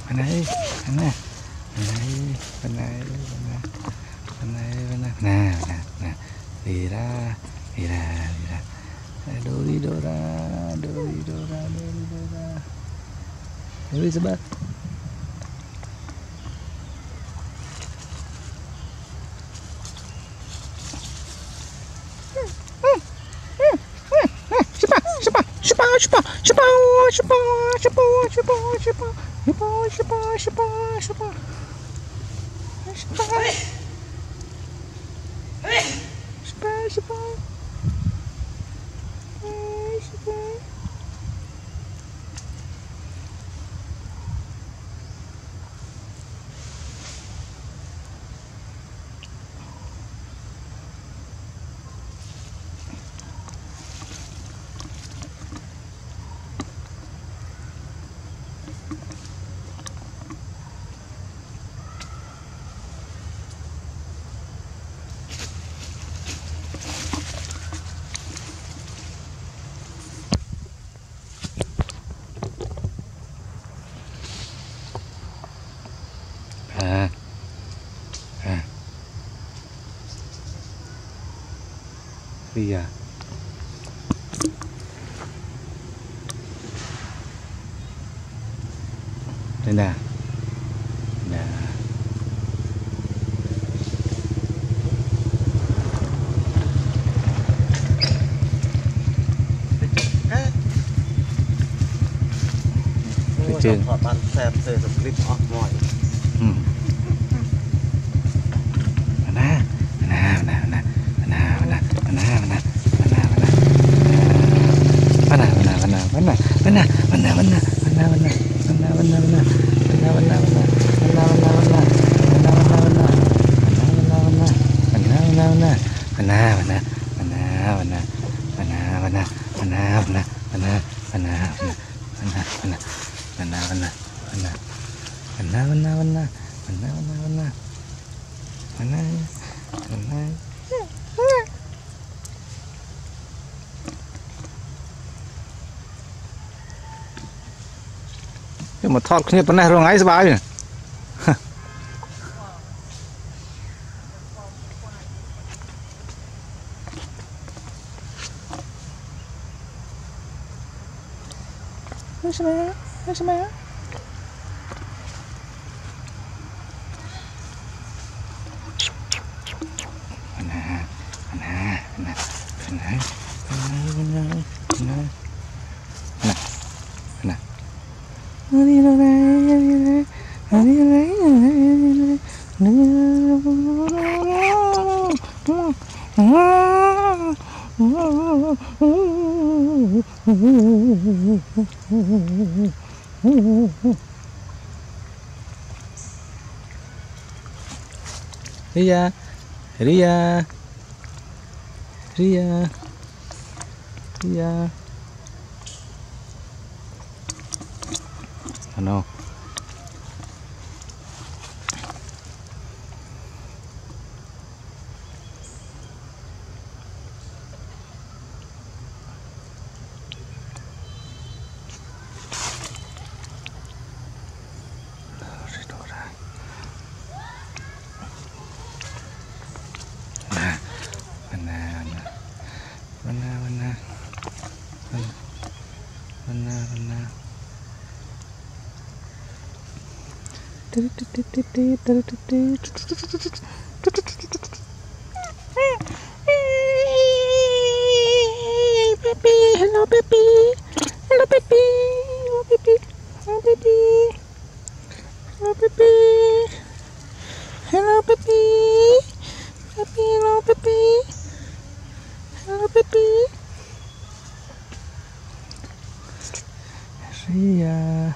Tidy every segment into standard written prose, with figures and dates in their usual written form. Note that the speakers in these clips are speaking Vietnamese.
bên này bên này bên này bên này nè đi ra đô ra Elizabeth bây giờ đây nè trường họ bán xe clip off mọi mà thọt kia bên này rồi ngay sbai nhỉ Ria no Hello baby. Hello baby. Hello baby. Hello baby. Hello baby. Hello baby. Hello baby. Hello baby. Ria.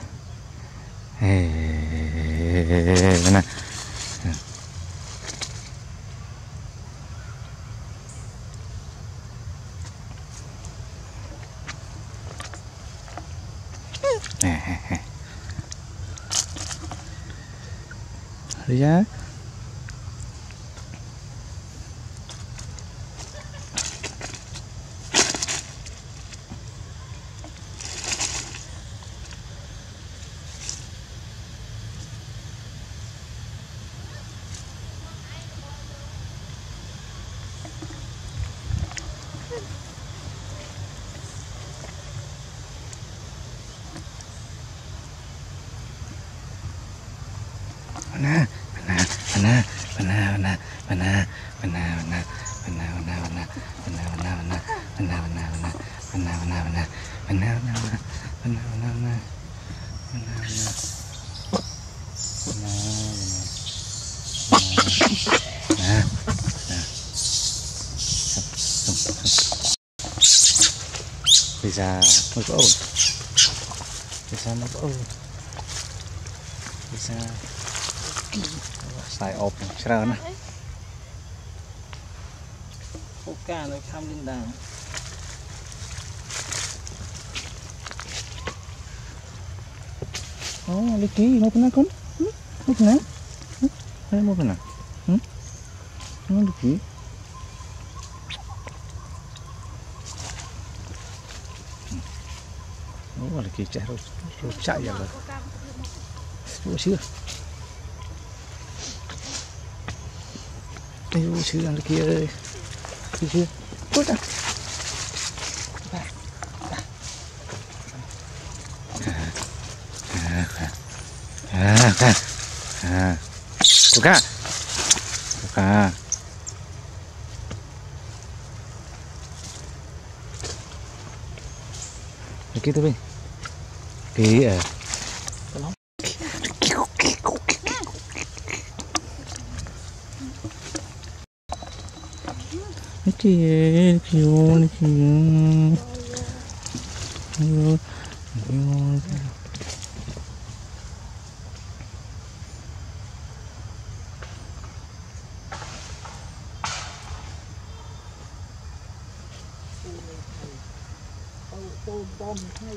Mana? Ria. Banana. Bisa mag-own. Bisa xài ộp sao nữa. Khô ca nó tham lên đàn. Oh, lagi mau pernah kan? Mau pernah? Mau pernah? Mau lagi? Oh, lagi cah rusak ya lah. Oh, sih. Ayo, sih lagi ơi. Sih. Kau tak? Buka. Begitu, Bing. Iya. Kecil. Bom hay.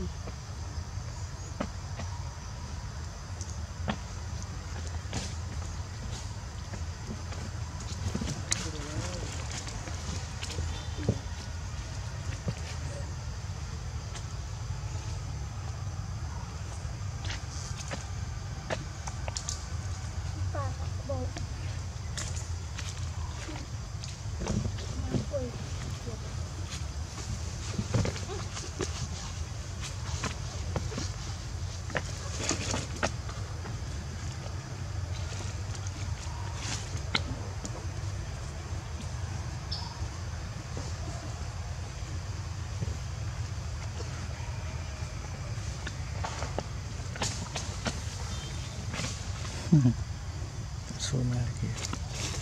Sunnah lagi.